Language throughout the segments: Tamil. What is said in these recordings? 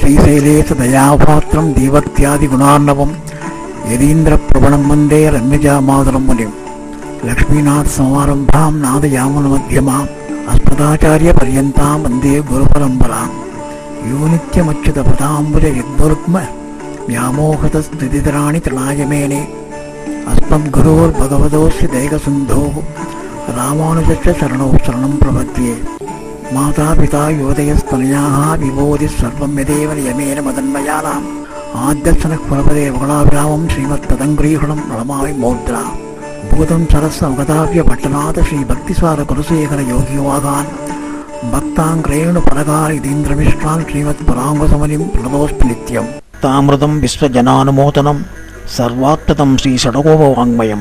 श्रीशैलेश दयापात्रं दीवत्यादिगुणार्णवं यतीन्द्रप्रवणं वन्दे रम्यजामातरं मुनिं लक्ष्मीनाथसमारम्भां नादयामुनमध्यमाम् अस्मदाचार्यपर्यन्तां वन्दे गुरुपरम्परां यो नित्यमच्युतपदाम्बुजयुग्मरुक्म व्यामोहतस्थितितराणि तृणायमेने अस्मद्गुरोर्भगवतोऽस्य दैकसिन्धोः रामानुजस्य शरणौ शरणं प्रपद्ये मातापिता योदयस्तनयाः विबोधिः सर्वं यदेव नियमेन मदन्मयानाम् आद्यक्षणः फलपदे वगणाविरामं श्रीमत्पदङ्ग्रीहणं नमामि मूर्ध्ना भूतं सरस्वगताव्य पट्टनाथ श्रीभक्तिसार कुलशेखर योगिवागान् भक्ताङ्ग्रेणुपरगार इतीन्द्रमिश्रान् श्रीमत्पराङ्गसमनिं प्रणतोऽस्मि नित्यम् तामृतं विश्वजनानुमोदनं सर्वात्ततं श्रीषडगोपवाङ्मयं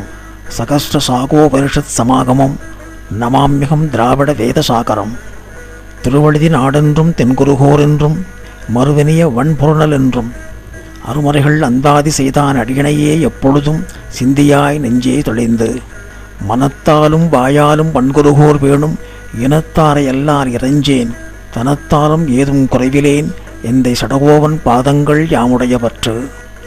सकस्रसागोपनिषत्समागमं नमाम्यहं द्राविडवेदसागरं திருவழுதி நாடென்றும் தென்குருகோர் என்றும் மறுவினிய வன்பொருணல் என்றும் அருமறைகள் அந்தாதி செய்தான் அடியணையே எப்பொழுதும் சிந்தியாய் நெஞ்சே தொலைந்து மனத்தாலும் வாயாலும் வன்குருகோர் வேணும் இனத்தாரை எல்லார் இறைஞ்சேன் தனத்தாலும் ஏதும் குறைவிலேன் எந்தை சடகோவன் பாதங்கள் யாமுடையவற்று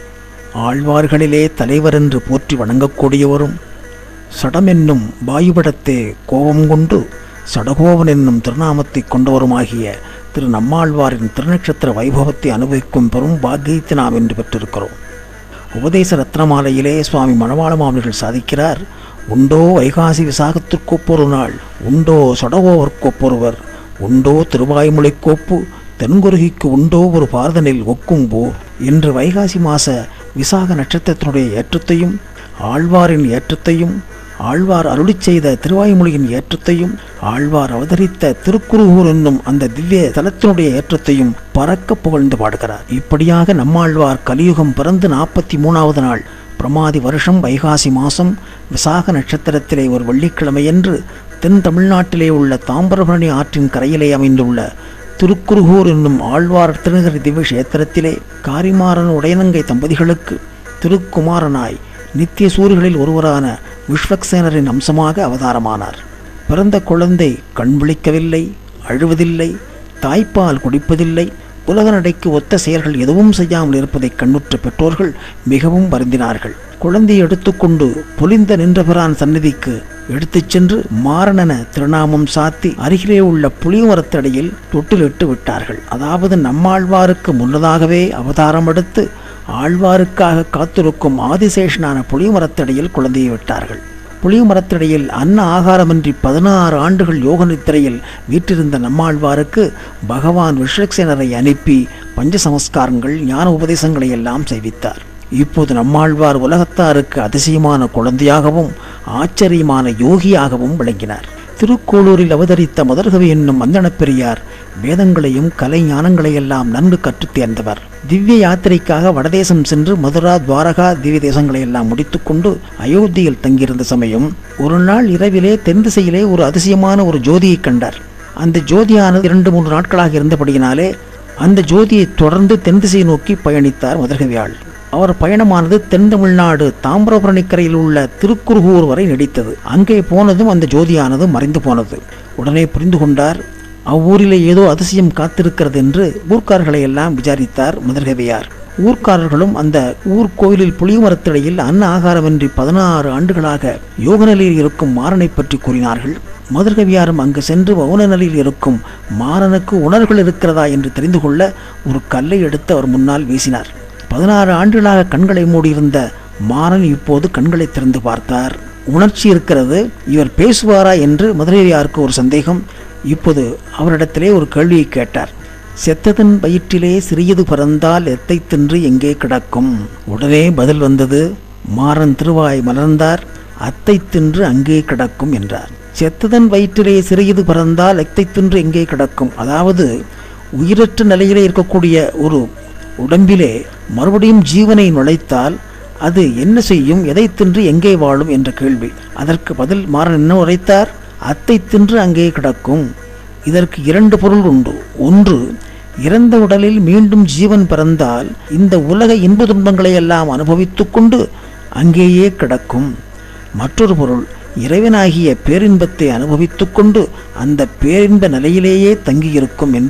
ஆழ்வார்களிலே தலைவர் என்று போற்றி வணங்கக்கூடியவரும் சடமென்னும் வாயுபடத்தே கோபம் கொண்டு சடகோவன் என்னும் திருநாமத்தை கொண்டவருமாகிய திரு நம்மாழ்வாரின் திருநட்சத்திர வைபவத்தை அனுபவிக்கும் பெரும் பாக்கியத்தை நாம் என்று பெற்றிருக்கிறோம். உபதேச ரத்னமாலையிலே சுவாமி மணவாள மாமனிகள் சாதிக்கிறார், உண்டோ வைகாசி விசாகத்திற்கொப்பொரு நாள், உண்டோ சடகோவர்க்கொப்பொருவர், உண்டோ திருவாய்மொழிக்கோப்பு தென்குருகிக்கு உண்டோ ஒரு பாரதனில் ஒக்கும் போர் என்று வைகாசி மாச விசாக நட்சத்திரத்தினுடைய ஏற்றத்தையும் ஆழ்வாரின் ஏற்றத்தையும் ஆழ்வார் அருளி செய்த திருவாய்மொழியின் ஏற்றத்தையும் ஆழ்வார் அவதரித்த திருக்குருகூர் என்னும் அந்த திவ்ய தலத்தினுடைய ஏற்றத்தையும் பறக்க புகழ்ந்து பாடுகிறார். இப்படியாக நம்மாழ்வார் கலியுகம் பிறந்து 43வது நாள் பிரமாதி வருஷம் வைகாசி மாசம் விசாக நட்சத்திரத்திலே ஒரு வெள்ளிக்கிழமையன்று தென் தமிழ்நாட்டிலே உள்ள தாமிரபரணி ஆற்றின் கரையிலே அமைந்துள்ள திருக்குருகூர் என்னும் ஆழ்வார் திருநகரி திவ்ய கஷேத்திரத்திலே காரிமாறன் உடையனங்கை தம்பதிகளுக்கு திருக்குமாரனாய் நித்திய சூரிகளில் ஒருவரான விஸ்வக்சேனரின் அம்சமாக அவதாரமானார். பிறந்த குழந்தை கண் விழிக்கவில்லை, அழுவதில்லை, தாய்ப்பால் குடிப்பதில்லை, உலக நடைக்கு ஒத்த செயல்கள் எதுவும் செய்யாமல் இருப்பதை கண்ணுற்ற பெற்றோர்கள் மிகவும் வருந்தினார்கள். குழந்தையை எடுத்துக்கொண்டு பொலிந்த நின்றபிரான் சந்நிதிக்கு எடுத்துச் சென்று மாறனென திருநாமம் சாத்தி அருகிலே உள்ள புளியமரத்தடியில் தொட்டிலிட்டு விட்டார்கள். அதாவது நம்மாழ்வாருக்கு முன்னதாகவே அவதாரம் எடுத்து ஆழ்வாருக்காக காத்திருக்கும் ஆதிசேஷனான புளியமரத்தடியில் குழந்தையை விட்டார்கள். புளியமரத்தடியில் அன்ன ஆகாரமின்றி 16 ஆண்டுகள் யோக நித்திரையில் வீற்றிருந்த நம்மாழ்வாருக்கு பகவான் விஸ்வக்சேனரை அனுப்பி பஞ்சசமஸ்காரங்கள் ஞான உபதேசங்களை எல்லாம் செய்வித்தார். இப்போது நம்மாழ்வார் உலகத்தாருக்கு அதிசயமான குழந்தையாகவும் ஆச்சரியமான யோகியாகவும் விளங்கினார். திருக்கோளூரில் அவதரித்த முதற்கவி என்னும் அந்தணப் பெரியார் வேதங்களையும் கலை ஞானங்களையெல்லாம் நன்கு கற்றுத் தேர்ந்தவர். திவ்ய யாத்திரைக்காக வடதேசம் சென்று மதுரா துவாரகா திவ்ய தேசங்களையெல்லாம் முடித்துக்கொண்டு அயோத்தியில் தங்கியிருந்த சமயம் ஒரு நாள் இரவிலே தென் திசையிலே ஒரு அதிசயமான ஒரு ஜோதியை கண்டார். அந்த ஜோதியானது 2-3 நாட்களாக இருந்தபடியினாலே அந்த ஜோதியை தொடர்ந்து தென் திசையை நோக்கி பயணித்தார் முதற்கவியாள். அவர் பயணமானது தென் தமிழ்நாடு தாமிரபரணிக்கரையில் உள்ள திருக்குருகூர் வரை நீடித்தது. அங்கே போனதும் அந்த ஜோதியானது மறைந்து போனது. உடனே புரிந்து கொண்டார், அவ்வூரிலே ஏதோ அதிசயம் காத்திருக்கிறது என்று ஊர்க்காரர்களை எல்லாம் விசாரித்தார் முதற்கவியார். ஊர்க்காரர்களும் அந்த ஊர்கோயிலில் புளியமரத்திடையில் அன்ன ஆகாரமின்றி 16 ஆண்டுகளாக யோக நிலையில் இருக்கும் மாறனை பற்றி கூறினார்கள். முதற்கவியாரும் அங்கு சென்று மௌன நிலையில் இருக்கும் மாறனுக்கு உணர்வுகள் இருக்கிறதா என்று தெரிந்து கொள்ள ஒரு கல்லை எடுத்து அவர் முன்னால் வீசினார். 16 ஆண்டுகளாக கண்களை மூடியிருந்த மாறன் இப்போது கண்களை திறந்து பார்த்தார். உணர்ச்சி இருக்கிறது, இவர் பேசுவாரா என்று முதற்கவியாருக்கு ஒரு சந்தேகம். இப்போது அவரிடத்திலே ஒரு கேள்வியை கேட்டார். செத்ததன் வயிற்றிலே சிறியது பறந்தால் எத்தை தின்று எங்கே கிடக்கும்? உடனே பதில் வந்தது. மாறன் திருவாய் மலர்ந்தார். அத்தை தின்று அங்கே கிடக்கும் என்றார். செத்ததன் வயிற்றிலே சிறியது பறந்தால் எத்தை தின்று எங்கே கிடக்கும், அதாவது உயிரற்ற நிலையிலே இருக்கக்கூடிய ஒரு உடம்பிலே மறுபடியும் ஜீவனை நுழைத்தால் அது என்ன செய்யும், எதை தின்று எங்கே வாழும் என்ற கேள்வி. அதற்கு பதில் மாறன் என்ன உரைத்தார்? அத்தை தின்று அங்கே கிடக்கும். இதற்கு 2 பொருள் உண்டு. ஒன்று, இறந்த உடலில் மீண்டும் ஜீவன் பிறந்தால் இந்த உலக இன்ப துன்பங்களை எல்லாம் அனுபவித்து கொண்டு அங்கேயே கிடக்கும். மற்றொரு பொருள், இறைவனாகிய பேரின்பத்தை அனுபவித்து கொண்டு அந்த பேரின்ப நிலையிலேயே தங்கியிருக்கும் என்று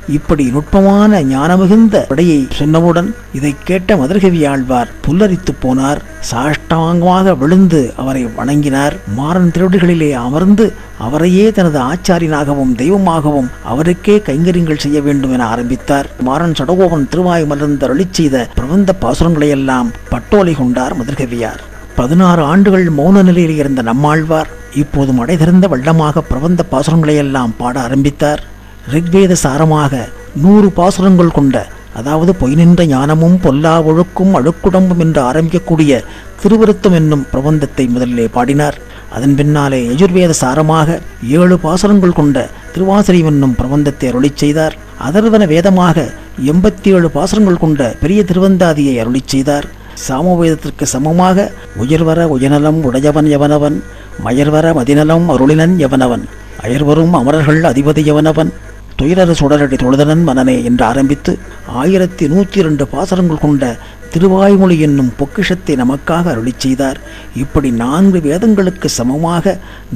இப்படி நுட்பமான ஞானமிகுந்த விடையை சொன்னவுடன் இதை கேட்ட மதுரகவி ஆழ்வார் புல்லரித்து போனார். சாஷ்டாங்கமாக விழுந்து அவரை வணங்கினார். மாறன் திருவடிகளிலே அமர்ந்து அவரையே தனது ஆச்சாரியனாகவும் தெய்வமாகவும் அவருக்கே கைங்கரியங்கள் செய்ய வேண்டும் என ஆரம்பித்தார். மாறன் சடகோபன் திருவாய் மலர்ந்து அருளி செய்த பிரபந்த பாசுரங்களையெல்லாம் பட்டோலை கொண்டார் மதுரகவியார். 16 ஆண்டுகள் மௌன நிலையில் இருந்த நம்மாழ்வார் இப்போது மடை திறந்த வெள்ளமாக பிரபந்த பாசுரங்களையெல்லாம் பாட ஆரம்பித்தார். ரிக்வேத சாரமாக 100 பாசுரங்கள் கொண்ட, அதாவது பொய் நின்ற ஞானமும் பொல்லா ஒழுக்கும் அழுக்குடம்பும் என்று ஆரம்பிக்கக்கூடிய திருவருத்தம் என்னும் பிரபந்தத்தை முதலிலே பாடினார். அதன் பின்னாலே யஜுர்வேத சாரமாக 7 பாசுரங்கள் கொண்ட திருவாசரியம் என்னும் பிரபந்தத்தை அருளி செய்தார். அதர்வன வேதமாக 87 பாசுரங்கள் கொண்ட பெரிய திருவந்தாதியை அருளி செய்தார். சாமவேதத்திற்கு சமமாக உயர்வர உயநலம் உடையவன் எவனவன், மயர்வர மதிநலம் அருளினன் எவனவன், அயர்வரும் அமரர்கள் அதிபதி எவனவன், துயரறு சுடரடி தொழுதனன் மனனே என்று ஆரம்பித்து 1102 பாசுரங்கள் கொண்ட திருவாய்மொழி என்னும் பொக்கிஷத்தை நமக்காக அருளி செய்தார். இப்படி 4 வேதங்களுக்கு சமமாக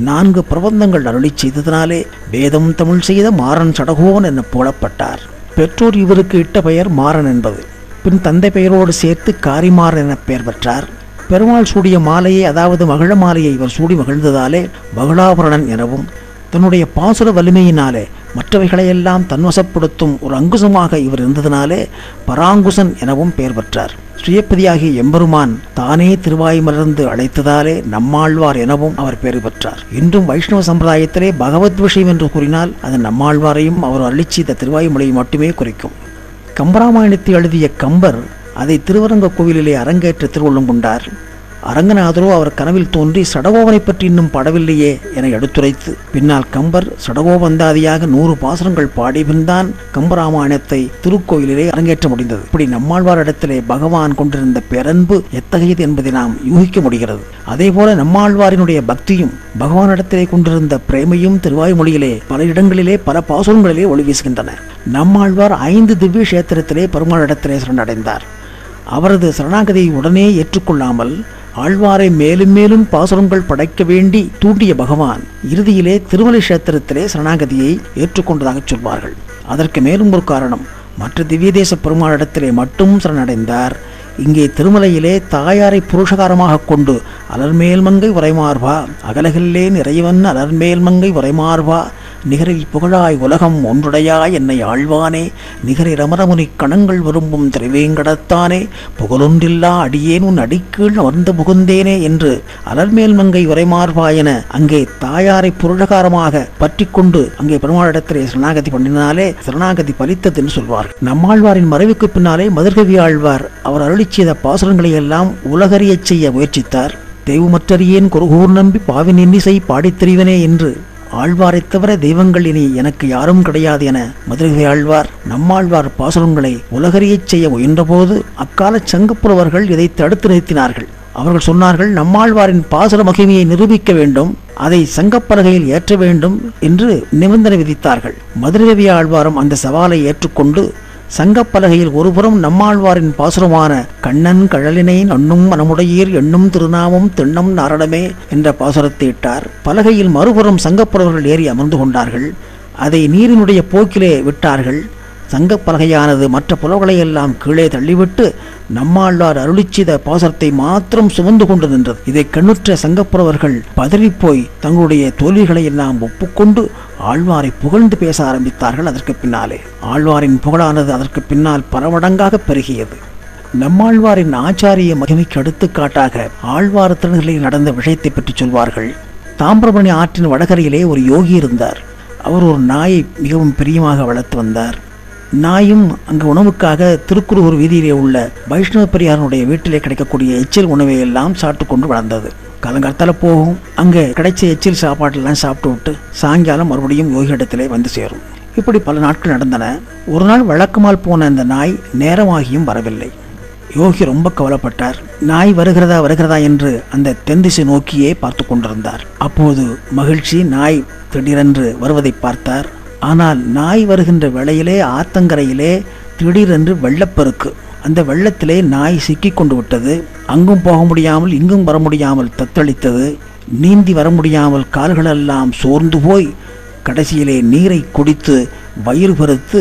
4 பிரபந்தங்கள் அருளி செய்ததினாலே வேதம் தமிழ் செய்த மாறன் சடகோவன் என புகழப்பட்டார். பெற்றோர் இவருக்கு இட்ட பெயர் மாறன் என்பது. பின் தந்தை பெயரோடு சேர்த்து காரிமாறன் என பெயர் பெற்றார். பெருமாள் சூடிய மாலையை, அதாவது மகிழ மாலையை இவர் சூடி மகிழ்ந்ததாலே மகிழாபரணன் எனவும், தன்னுடைய பாசுர வலிமையினாலே மற்றவைகளையெல்லாம் தன்வசப்படுத்தும் ஒரு அங்குசமாக இவர் இருந்ததினாலே பராங்குசன் எனவும் பெயர் பெற்றார். சுயப்பதியாகிய எம்பெருமான் தானே திருவாய் மலர்ந்து அழைத்ததாலே நம்மாழ்வார் எனவும் அவர் பெயர் பெற்றார். இன்றும் வைஷ்ணவ சம்பிரதாயத்திலே பகவத் விஷயம் என்று கூறினால் அது நம்மாழ்வாரையும் அவர் அருளிச்செய்த திருவாய்மொழியை மட்டுமே குறிக்கும். கம்பராமாயணத்தை எழுதிய கம்பர் அதை திருவரங்க கோவிலிலே அரங்கேற்ற திருவுள்ளம் கொண்டார். அரங்கநாதரோ அவர் கனவில் தோன்றி சடகோவனை பற்றி இன்னும் பாடவில்லையே என எடுத்துரைத்து, பின்னால் கம்பர் சடகோபந்தாதியாக 100 பாசுரங்கள் பாடிபின்தான் கம்பராமாயணத்தை திருக்கோயிலிலே அரங்கேற்ற முடிந்தது. இப்படி நம்மாழ்வாரிடத்திலே பகவான் கொண்டிருந்த பேரன்பு எத்தகையது என்பதை நாம் யூகிக்க முடிகிறது. அதேபோல நம்மாழ்வாரினுடைய பக்தியும் பகவானிடத்திலே கொண்டிருந்த பிரேமையும் திருவாய்மொழியிலே பல இடங்களிலே பல பாசுரங்களிலே ஒளி வீசுகின்றன. நம்மாழ்வார் 5 திவ்ய கஷேத்திரத்திலே பெருமாளிடத்திலே சரணடைந்தார். அவரது சரணாகதியை உடனே ஏற்றுக்கொள்ளாமல் ஆழ்வாரை மேலும் மேலும் பாசுரங்கள் படைக்க வேண்டி தூண்டிய பகவான் இறுதியிலே திருமலை கஷேத்திரத்திலே சரணாகதியை ஏற்றுக்கொண்டதாக சொல்வார்கள். அதற்கு மேலும் ஒரு காரணம், மற்ற திவ்ய தேச பெருமாளிடத்திலே மட்டும் சரணடைந்தார். இங்கே திருமலையிலே தாயாரை புருஷகாரமாக கொண்டு அலர்மேல்மங்கை உரைமார்பா அகலகில்லேன் இறைவன் அலர்மேல்மங்கை உரைமார்பா நிகரில் புகழாய் உலகம் ஒன்றுடையாய் என்னை ஆழ்வானே நிகரில் அமரமுனி கணங்கள் விரும்பும் திரைவேங்கடத்தானே புகழொன்றில்லா அடியேன் உன் அடிக்கீழ் அமர்ந்து புகுந்தேனே என்று அலர்மேல்மங்கை உரைமார்பா என அங்கே தாயாரை புருஷகாரமாக பற்றி கொண்டு அங்கே பெருமாளிடத்திலே சரணாகதி பண்ணினாலே சரணாகதி பலித்தது என்று சொல்வார்கள். நம்மாழ்வாரின் மறைவுக்கு பின்னாலே மதுரகவி ஆழ்வார் அவர் அருளி செய்த பாசுரங்களை எல்லாம் உலகறியச் செய்ய முயற்சித்தார். தெய்வமற்றறியேன் குருகூர் நம்பி பாவின் இன்னிசை பாடித் திரிவனே என்று ஆழ்வாரை தவிர தெய்வங்கள் இனி எனக்கு யாரும் கிடையாது என மதுரகவி ஆழ்வார் நம்மாழ்வார் பாசுரங்களை உலகறியச் செய்ய முயன்றபோது அக்கால சங்கப்புலவர்கள் இதை தடுத்து நிறுத்தினார்கள். அவர்கள் சொன்னார்கள், நம்மாழ்வாரின் பாசுர மகிமையை நிரூபிக்க வேண்டும், அதை சங்கப்பலகையில் ஏற்ற வேண்டும் என்று நிபந்தனை விதித்தார்கள். மதுரகவி ஆழ்வாரும் அந்த சவாலை ஏற்றுக்கொண்டு சங்கப்பலகையில் ஒருபுறம் நம்மாழ்வாரின் பாசுரமான கண்ணன் கழலினை நண்ணும் மனமுடையீர் எண்ணும் திருநாமம் திண்ணம் நாரணமே என்ற பாசுரத்தை இட்டார். பலகையில் மறுபுறம் சங்கப்புலவர்கள் ஏறி அமர்ந்து கொண்டார்கள். அதை நீரினுடைய போக்கிலே விட்டார்கள். சங்கப்பலகையானது மற்ற புலவர்களையெல்லாம் கீழே தள்ளிவிட்டு நம்மாழ்வார் அருளிச்செய்த பாசுரத்தை மாத்திரம் சுமந்து கொண்டு நின்றது. இதை கண்ணுற்ற சங்கப்புலவர்கள் பதறிப்போய் தங்களுடைய தோல்விகளை எல்லாம் ஒப்புக்கொண்டு ஆழ்வாரை புகழ்ந்து பேச ஆரம்பித்தார்கள். அதற்கு பின்னாலே ஆழ்வாரின் புகழானது அதற்கு பின்னால் பல மடங்காக பெருகியது. நம்மாழ்வாரின் ஆச்சாரிய மகிமைக்கு எடுத்துக்காட்டாக ஆழ்வார் திருநெல்லையில் நடந்த விஷயத்தை பற்றி சொல்வார்கள். தாமிரபரணி ஆற்றின் வடகரையிலே ஒரு யோகி இருந்தார். அவர் ஒரு நாயை மிகவும் பிரியமாக வளர்த்து வந்தார். நாயும் அங்கு உணவுக்காக திருக்குறுகூர் வீதியிலே உள்ள வைஷ்ணவ பெரியாரனுடைய வீட்டிலே கிடைக்கக்கூடிய எச்சில் உணவை எல்லாம் சாப்பிட்டு கொண்டு வளர்ந்தது. காலங்காலத்தால் போகும், அங்கே கிடைச்ச எச்சில் சாப்பாட்டெல்லாம் சாப்பிட்டு விட்டு சாயங்காலம் மறுபடியும் யோகி இடத்திலே வந்து சேரும். இப்படி பல நாட்கள் நடந்தன. ஒரு நாள் வழக்கமால் போன அந்த நாய் நேரமாகியும் வரவில்லை. யோகி ரொம்ப கவலைப்பட்டார். நாய் வருகிறதா என்று அந்த தென்திசை நோக்கியே பார்த்து கொண்டிருந்தார். அப்போது மகிழ்ச்சி, நாய் திடீரென்று வருவதை பார்த்தார். ஆனால் நாய் வருகின்ற வேளையிலே ஆத்தங்கரையிலே திடீரென்று வெள்ளப்பெருக்கு. அந்த வெள்ளத்திலே நாய் சிக்கி கொண்டு விட்டது. அங்கும் போக முடியாமல் இங்கும் வர முடியாமல் தத்தளித்தது. நீந்தி வர முடியாமல் கால்களெல்லாம் சோர்ந்து போய் கடைசியிலே நீரை குடித்து வயிறு பெருத்து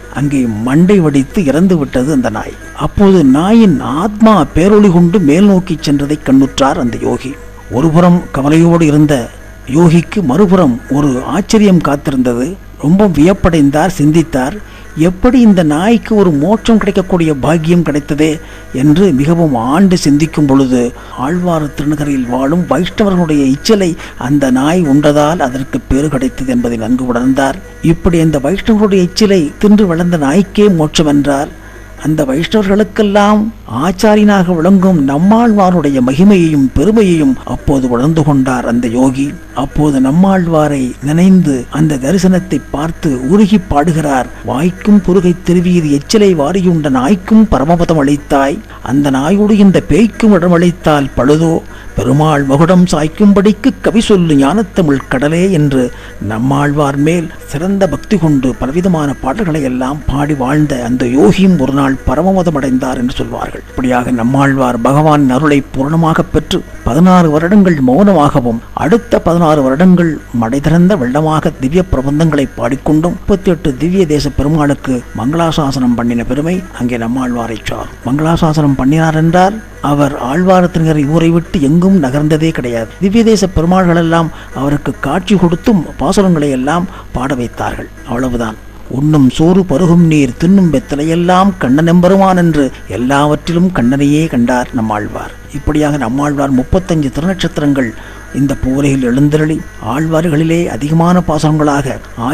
அங்கே மண்டை வடித்து இறந்து விட்டது அந்த நாய். அப்போது நாயின் ஆத்மா பேரொளி கொண்டு மேல் நோக்கி சென்றதை கண்ணுற்றார் அந்த யோகி. ஒருபுறம் கவலையோடு இருந்த யோகிக்கு மறுபுறம் ஒரு ஆச்சரியம் காத்திருந்தது. ரொம்ப வியப்படைந்தார், சிந்தித்தார். எப்படி இந்த நாய்க்கு ஒரு மோட்சம் கிடைக்கக்கூடிய பாக்கியம் கிடைத்ததே என்று மிகவும் ஆண்டு சிந்திக்கும் பொழுது ஆழ்வார் திருநகரில் வாழும் வைஷ்ணவர்களுடைய இச்சலை அந்த நாய் உண்டதால் அதற்கு பேறு கிடைத்தது என்பதை நன்கு உணர்ந்தார். இப்படி அந்த வைஷ்ணவர்களுடைய இச்சலை தின்று வளர்ந்த நாய்க்கே மோட்சம் என்றார். அந்த வைஷ்ணவர்களுக்கெல்லாம் ஆச்சாரியனாக விளங்கும் நம்மாழ்வாருடைய மகிமையையும் பெருமையையும் அப்போது உணர்ந்து கொண்டார் அந்த யோகி. அப்போது நம்மாழ்வாரை நினைந்து அந்த தரிசனத்தை பார்த்து உருகி பாடுகிறார். வாய்க்கும் புருகை திருவியது எச்சிலை வாரியுண்ட நாய்க்கும் பரமபதம் அளித்தாய், அந்த நாயோடு இந்த பேய்க்கும் இடமளித்தால் பழுதோ, பெருமாள் மகுடம் சாய்க்கும்படிக்கு கவி சொல்லு ஞானத்தமிழ் கடலே என்று நம்மாழ்வார் மேல் சிறந்த பக்தி கொண்டு பலவிதமான பாடல்களை எல்லாம் பாடி வாழ்ந்த அந்த யோகியும் ஒரு நாள் பரமபதம் அடைந்தார் என்று சொல்வார்கள். இப்படியாக நம்மாழ்வார் பகவான் அருளை பூர்ணமாக பெற்று 16 வருடங்கள் மௌனமாகவும் அடுத்த 16 வருடங்கள் மடை திறந்த வெள்ளமாக திவ்ய பிரபந்தங்களை பாடிக்கொண்டும் 38 திவ்ய தேச பெருமாளுக்கு மங்களாசாசனம் பண்ணின பெருமை அங்கே நம்மாழ்வாரை சார். மங்களாசாசனம் பண்ணினார் என்றால் அவர் ஆழ்வாரத்தினர் ஊரை விட்டு எங்கும் நகர்ந்ததே கிடையாது. திவ்ய தேச பெருமாள்கள் எல்லாம் அவருக்கு காட்சி கொடுத்தும் பாசுரங்களை எல்லாம் பாட வைத்தார்கள். அவ்வளவுதான். உண்ணும் சோறு பருகும் நீர் தின்னும் வெத்தலையெல்லாம் கண்ணனெம்பெருமான் என்று எல்லாவற்றிலும் கண்ணனையே கண்டார் நம்மாழ்வார். இப்படியாக நம்மாழ்வார் 35 திருநட்சத்திரங்கள் இந்த பூவுலகில் எழுந்தருளி ஆழ்வார்களிலே அதிகமான பாசனங்களாக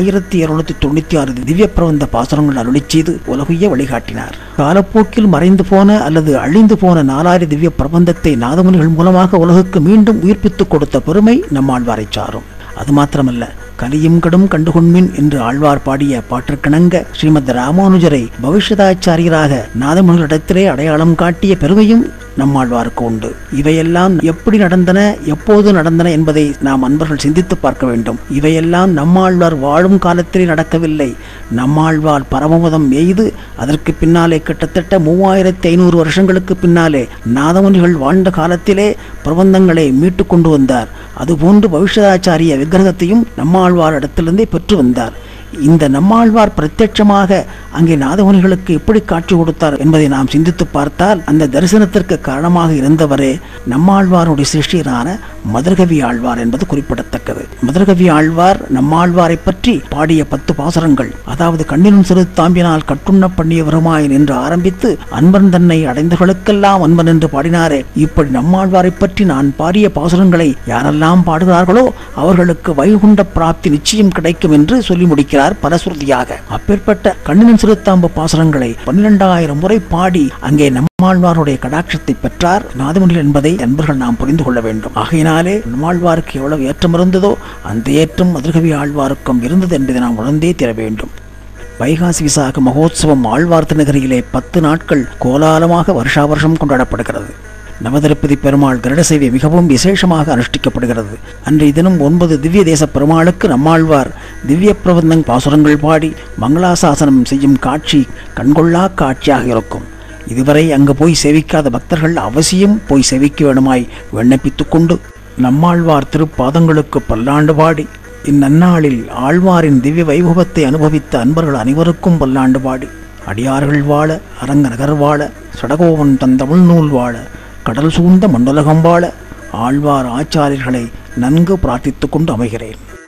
1296 திவ்ய பிரபந்த பாசனங்கள் அருளி செய்து உலகைய வழிகாட்டினார். காலப்போக்கில் மறைந்து போன அல்லது அழிந்து போன 4000 திவ்ய பிரபந்தத்தை நாதமுனிகள் மூலமாக உலகுக்கு மீண்டும் உயிர்ப்பித்துக் கொடுத்த பெருமை நம்மாழ்வாரை சாரும். அது மாத்திரமல்ல, கலியும் கடும் கண்டுகொண்மின் என்று ஆழ்வார் பாடிய பாட்டிற்கிணங்க ஸ்ரீமத் ராமானுஜரை பவிஷ்யதாச்சாரியராக நாதமுனிகளிடத்திலே அடையாளம் காட்டிய பெருமையும் நம்மாழ்வாருக்கு உண்டு. இவையெல்லாம் எப்படி நடந்தன, எப்போது நடந்தன என்பதை நாம் அன்பர்கள் சிந்தித்து பார்க்க வேண்டும். இவையெல்லாம் நம்மாழ்வார் வாழும் காலத்திலே நடக்கவில்லை. நம்மாழ்வார் பரமபதம் எய்து அதற்கு பின்னாலே கிட்டத்தட்ட 3500 வருஷங்களுக்கு பின்னாலே நாதமுனிகள் வாழ்ந்த காலத்திலே பிரபந்தங்களை மீட்டு கொண்டு வந்தார். அதுபோன்று பவிஷ்யதாச்சாரிய விக்கிரகத்தையும் நம்மாழ்வார் இடத்திலிருந்தே பெற்று வந்தார். இந்த நம்மாழ்வார் பிரத்யட்சமாக அங்கே நாதமுனிகளுக்கு எப்படி காட்சி கொடுத்தார் என்பதை நாம் சிந்தித்து பார்த்தால் அந்த தரிசனத்திற்கு காரணமாக இருந்தவரே நம்மாழ்வாருடைய சிஷ்யரான மதுரகவி ஆழ்வார் என்பது குறிப்பிடத்தக்கது. மதுரகவி ஆழ்வார் நம்மாழ்வாரை பற்றி பாடிய 10 பாசுரங்கள், அதாவது கண்ணினும் சிறு தாம்பினால் கட்டுண்ண பண்ணிய வருமாயின் என்று ஆரம்பித்து அன்பன் தன்னை அடைந்தவர்களுக்கெல்லாம் அன்பன் என்று பாடினாரே, இப்படி நம்மாழ்வாரை பற்றி நான் பாடிய பாசுரங்களை யாரெல்லாம் பாடுகிறார்களோ அவர்களுக்கு வைகுண்ட பிராப்தி நிச்சயம் கிடைக்கும் என்று சொல்லி முடிக்கிறார் பரசுருதியாக. அப்பேற்பட்ட கண்ணினும் சிறுத்தாம்பு பாசுரங்களை 12,000 முறை பாடி அங்கே நம்மாழ்வாருடைய கடாட்சத்தை பெற்றார் நாதமுனிகள் என்பதை அன்பர்கள் நாம் புரிந்து கொள்ள வேண்டும். ஆகையினாலே நம்மாழ்வாருக்கு எவ்வளவு ஏற்றம் இருந்ததோ அந்த ஏற்றம் மதுரகவி ஆழ்வாருக்கும் இருந்தது என்பதை நாம் உணர்ந்தே தீர வேண்டும். வைகாசி விசாக மகோத்சவம் ஆழ்வார் திருநகரியிலே 10 நாட்கள் கோலாலமாக வருஷா வருஷம் கொண்டாடப்படுகிறது. நவதிருப்பதி பெருமாள் கருட சேவை மிகவும் விசேஷமாக அனுஷ்டிக்கப்படுகிறது. அன்றைய தினம் 9 திவ்ய தேச பெருமாளுக்கு நம்மாழ்வார் திவ்ய பிரபந்தங் பாசுரங்கள் பாடி மங்களாசாசனம் செய்யும் காட்சி கண்கொள்ளா காட்சியாக இருக்கும். இதுவரை அங்கு போய் சேவிக்காத பக்தர்கள் அவசியம் போய் சேவிக்க வேண்டுமாய் விண்ணப்பித்துக் கொண்டு நம்மாழ்வார் திருப்பாதங்களுக்கு பல்லாண்டு பாடி இந்நன்னாளில் ஆழ்வாரின் திவ்ய வைபவத்தை அனுபவித்த அன்பர்கள் அனைவருக்கும் பல்லாண்டு பாடி அடியார்கள் வாழ, அரங்க நகர் வாழ, சடகோவன் தன் தமிழ் நூல் வாழ, கடல் சூழ்ந்த மண்டலகம் வாழ ஆழ்வார் ஆச்சாரியர்களை நன்கு பிரார்த்தித்துக் கொண்டு அமைகிறேன்.